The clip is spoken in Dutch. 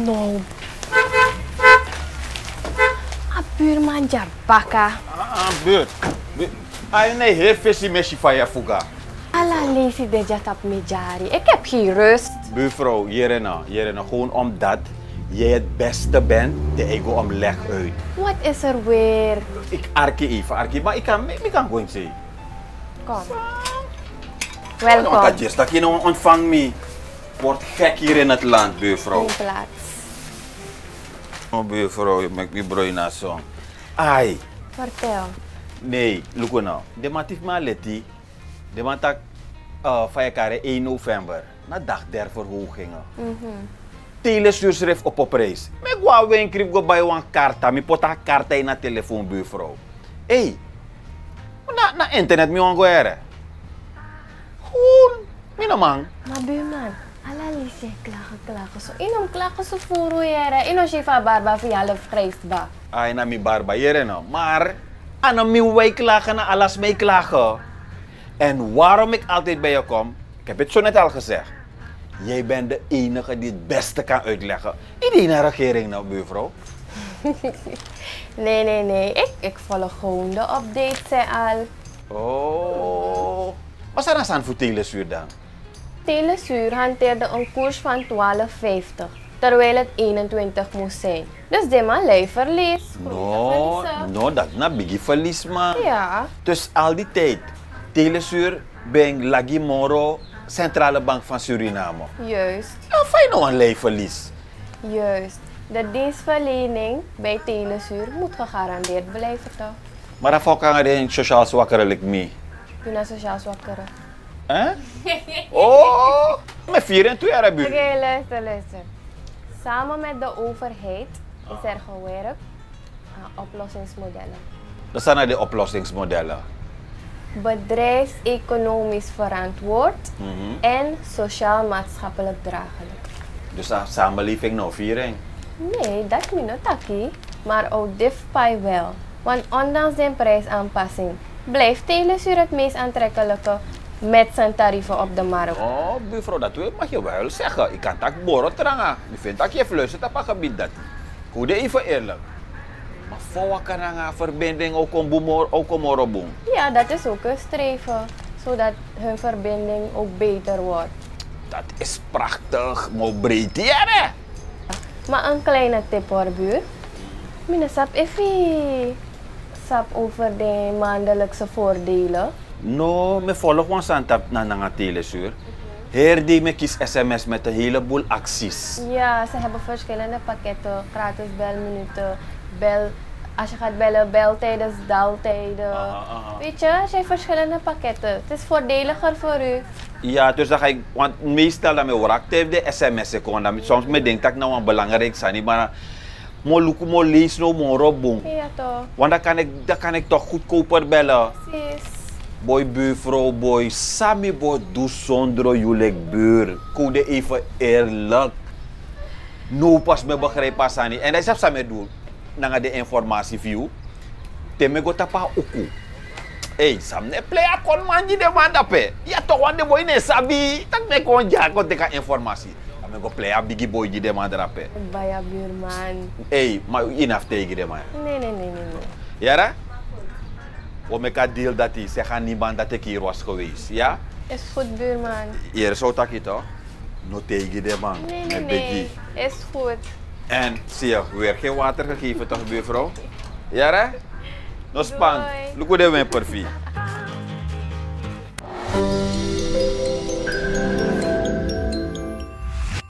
No. A buurman ja baka. Buur. Ay, nee, heer visie mesje van je fuga. Alla lazy de jatap me jari. Ik heb geen rust. Buurvrouw, Jerena, gewoon omdat jij het beste bent, de ego om leg uit. Wat is er weer? Ik arkie even, maar ik kan gewoon zeggen. Kom. Want dat Welkom. is dat je nou ontvangt me. Wordt gek hier in het land, buurvrouw. In plaats. Oh, buurvrouw, je maakt me broei na zo. Ai. Vertel. Nee, look nou. De matif ma leti. De man tak van je kare 1 november. Na dag der verhogingen. Telestuurschrift op prijs. Ik wou winkrip go bij een karta. Mi pota karta in na telefoon, buurvrouw. Hey. Na internet mi wan go ere. Gewoon. Mina man. Maar buurman, alla lazy klagen. So inom klagen so furo yere. Ino shifa barba fi half prijs ba. Ay na mi barba jere no. Maar ano mi wij klagen na alles mee klagen. En waarom ik altijd bij je kom, ik heb het zo net al gezegd. Jij bent de enige die het beste kan uitleggen. In de regering nou, buurvrouw. Nee. Ik volg gewoon de updates zei al. Oh. Wat is er aan voor telesuur dan? Telesuur hanteerde een koers van 12,50. Terwijl het 21 moest zijn. Dus die man leidt verlies. No, dat is een biggie verlies, man. Ja. Dus al die tijd, telesuur ben Lagi Moro, Centrale Bank van Suriname. Juist. Ja, fijn nou een leefverlies. Juist. De dienstverlening bij Telesuur moet gegarandeerd blijven toch? Maar dan kan er een sociaal zwakkere like me. Doe naar sociaal zwakkeren. Hè? Oh, met 24 jaar buur. Oké, luister. Samen met de overheid is er gewerkt aan oplossingsmodellen. Dat zijn de oplossingsmodellen. Bedrijfseconomisch verantwoord en sociaal-maatschappelijk draaglijk. Dus de samenleving nou viering. Nee, dat is niet taki, maar ook DIFPI wel. Want ondanks de prijsaanpassing blijft Telesuur het meest aantrekkelijke met zijn tarieven op de markt. Oh, buurvrouw, dat mag je wel zeggen. Ik kan dat borrel trangen. Ik vind dat je fluistert op een gebied dat. Goed even eerlijk. Maar voor wat kan een verbinding ook om morgen? Ja, dat is ook een streven, zodat hun verbinding ook beter wordt. Dat is prachtig, maar breed hier. Maar een kleine tip hoor, buur. Mina sap even sap over de maandelijkse voordelen. No, me volg ons aan naar telesuur. Heer die me kies sms met een heleboel acties. Ja, ze hebben verschillende pakketten. Gratis belminuten, als je gaat bellen, beltijden, daltijden. Weet je, ze hebben verschillende pakketten. Het is voordeliger voor u. Ja, dus dan ga ik, want meestal dat me hoor de sms kon. Soms me denk dat ik nou een belangrijk zijn, maar mo lees no mo robong. Ja toch. Want dan kan ik toch goedkoper bellen. Precies. Boy buurvrouw, boy, sami boy doe zonder jullie buur. Kode even eerlijk. No pas me begrijp pas aan. En dat is wat me doen. Nanga de informatie view. Teme go tapa uku. Hey, sam ne play a kon manji de mandape. Ja toch want de boy ne sabi. Tak me kon ja kon teka informatie. Me go play a biggie boy die de mandape. Baya buurman. Hey, maar enough tegen de man. Nee. Yara? We maken deal dat hij zegt aan niemand dat ik hier was geweest, ja? Is goed buurman. Hier zo tak je toch? No tegen de man. Nee. Is goed. En zie je, weer geen water gegeven toch buurvrouw? Ja hè? No span. Look hoe de wimper vie.